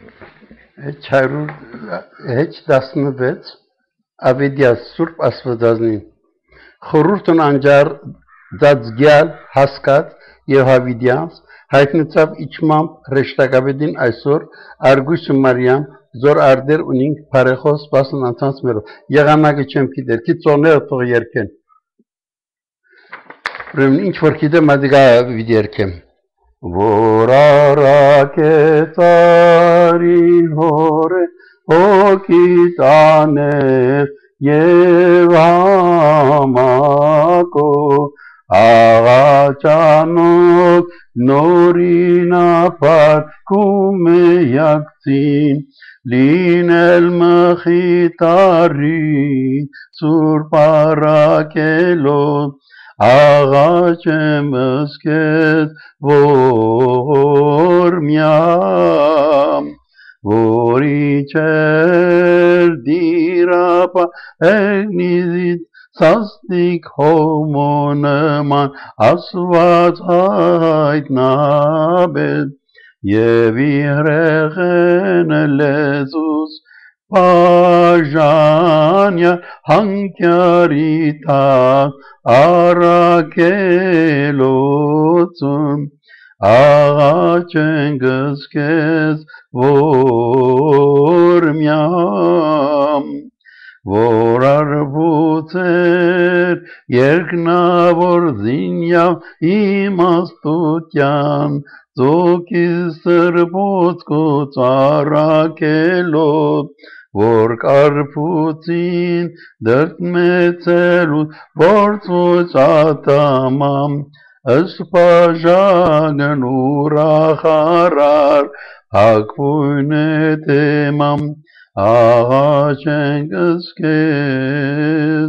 Heç 16 AVEDIATS Սուրբ Աստվածածնին խորհուրդն անջար ձածգյալ հասկած եւ հավիդյանց հայտնեցավ իջմամբ հրեշտակաբեդին այսօր Արգույսը Մարիամ զոր արդեր ունինք բարեխոս բասն անցած մերով եղանակը չեմ գիտեր քիչ ծոները թող երկեն ուրեմն ինչ որ գիտեմ մադիգա վիդերքեմ որ արակեց արին հորե հոգի տաներ եւ համակո աղաչանոք նորինապար կումեյակցին լինել մխիտարի սուրբ արակելով աղաչեմ ըսկեզ որ միամ որի չեր դիրապա էգնիզից սաստիկ հոմոնման ասված հայտնաբետ և իհրեղեն լեզուս բաժանյա հանքյարի տակ արակելոցում աղաչենք ըսկեզ որ միամ որ արբուցեր երկնավոր զինյավ իմաստության ծոքիս սրբոցկոց արակելով որ կարփուցին դրտմեցելու ործոց ատամամ ըսպաժագն ուրախարար հակվույն էտեմամ աղաչենք ըսկեզ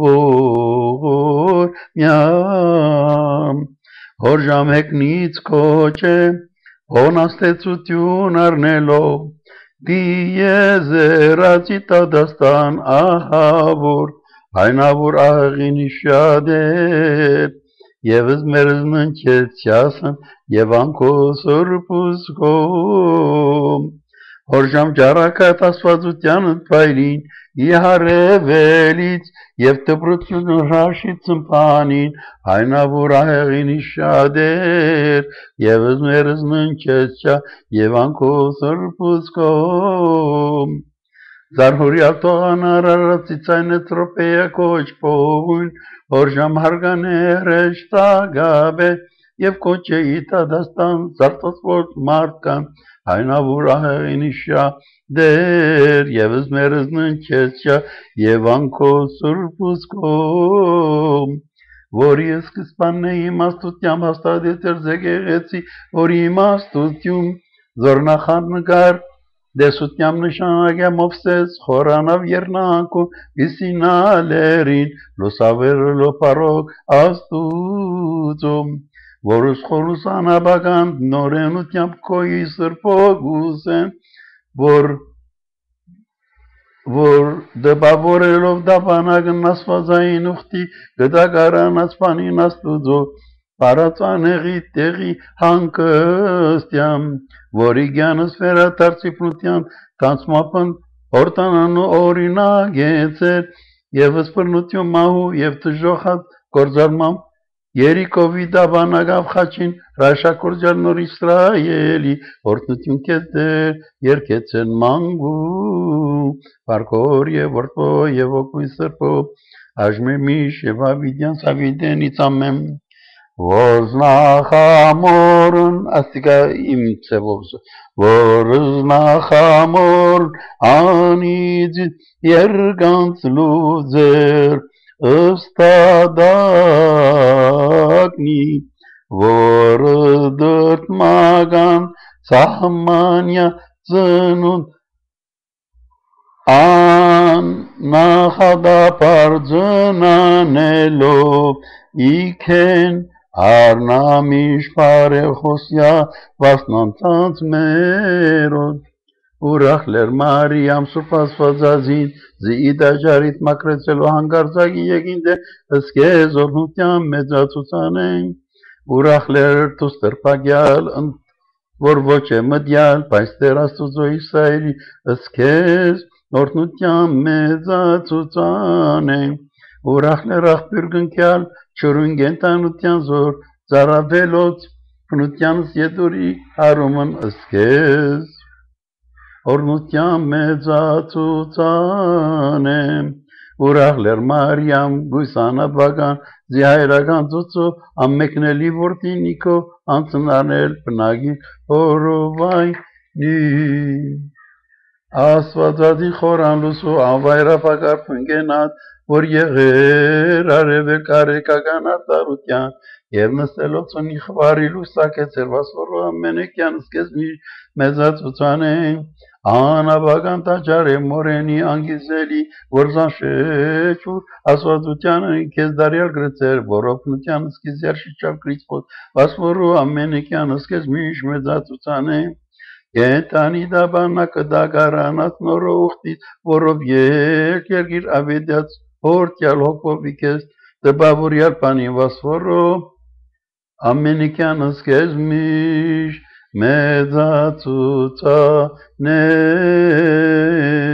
որ միամ որ ժամհեկնից կոչե հոնաստեցություն առնելով դիեզերացի տադաստան ահավոր այնավոր աղինի շադեր Եվս մերզնն չեցյասն և անքո սրպուսկոմ որ ժամ ճարակատ ասվածությանըտ պայլին իհարևելից և տպրություն հրաշի ծմպանին այնավոր աղինի շադեր Եվս մերզնն չեցյա և անքո սրպուսկոմ Զարհորյալ տողանար արացիցայն էտրոպեյա կոչ պողույն որ ժամ հարգաներ էշտագաբ է և կոչեի տադաստան զարտոսվորդ մարդկան այնավոր աղեղինի շադեր եվս մերզնն չեցյա և անքո սրպուսկոմ որ ես կսպանն է իմաստությամբ հաստադետեր զեգեղեցի որ իմաստություն զորնախան նգար Դեսությամ նշանագյա մովսես խորանավ երնակու իսինալերին լուսավերլո պարոք աստուծում որուս խորուս անաբական նորենությամբ կոյի սրպոգուսեն որ դպավորելով դապանագն ասվածային ուխտի գդագարանած պանին աստուծո Պարածանեղի տեղի հանկստյամ, որի գյանս վերադարձիպնության տանցմապն հորտանանու օրինագեցեր և սպրնություն մահու և տժոխած գործարմամ Երիկովի դաբանագավ խաչին հրաշակորձյալ նոր Իսրայելի հորտնություն կետեր երկեցեն մանգու Պարկոր և որդո և ոգույն սրպո Աժմեմիշ և ավիդյանց ավիդենից ամեմ Ոզնախամորն աստիկա իմ ծևով Ոզնախամորն անիձ երգանց լուձեր ըստադակնի որը դրտմագան սահմանյա ծնուն աննախադապար ձնանելով իքեն Արնամիշ պարեխոսյա վասնանցանց մերոտ Ուրախ լեր Մարիամ Սուրբ Աստվածածին զիդաջարիտ մակրեցելու հանգարձակի եկինդ է ըսկեզ օրհնության մեծացուցանեն Ուրախ լեր թուստր պագյալ որ ոչ է մդյալ, բայց Տեր Աստուծո Իսրայելի ըստ քեզ օրհնության մեծացուցան է, ուրախ աղբյուր գնքյալ, չորուն գենտանության զոր, ծարավելոց, փնությանս ետուրի հարումն ըստ քեզ, օրհնության մեծացուցան է, ուրախ Մարիամ, գույսանաբական, զիհայրական ծոցո, ամմեկնելի որդի նիկո, անցնանել բնագի հորովայնի, Աստվածածի խորան լուսու անվայրապակար փնգենատ, որ եղեր արևել կարեկական արտարության, և նստելոցունի խվարի լուսակեցել վասվորու ամենեկյան սկեզմի մեծացուցան են, անաբական տաճար է մորենի անգիզելի, որ զանշեչուր ասվածությանը քեզ դարյալ գրծեր, որ օգնության սկիզյար շիչավ կրիցպոտ, վասվորու ամենեկյան սկեզմիշ մեծացուցան են, Կենտանի դաբանակը դագարանած նորո ուխտից, որով երկիր ավեդյաց հորտյալ հոգովի քեզ դբավորյալ պանին վասվորո, ամենիկյան սկեզմիշ մեծացուցան է